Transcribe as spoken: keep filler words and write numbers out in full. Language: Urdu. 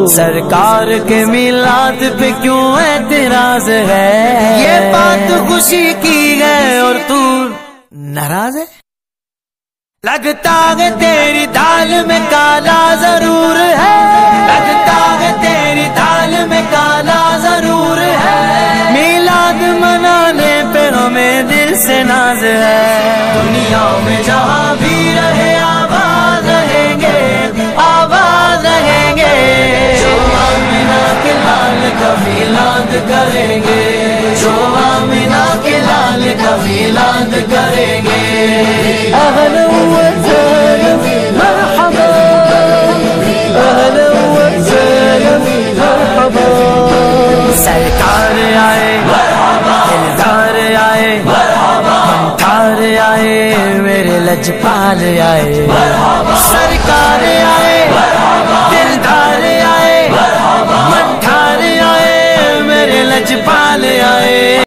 سرکار کے میلاد پہ کیوں اعتراض ہے؟ یہ بات خوشی کی ہے اور تو ناراض ہے؟ لگتا ہے تیری دال میں کالا ضرور ہے، لگتا ہے تیری دال میں کالا ضرور ہے، میلاد منانے پہ ہمیں دل سے ناز ہے، دنیا میں جہاں بھی رہے آباد رہیں گے، آباد رہیں گے، جو آمنہ کے لال کا میلاد کریں گے، جو آمنہ کے لال کا میلاد کریں گے، اہلا وسہلا مرحبا، اہلا وسہلا مرحبا، سرکار آئے دلدار آئے منٹھار آئے میرے لجپال آئے، سرکار آئے دلدار آئے منٹھار آئے میرے لجپال آئے۔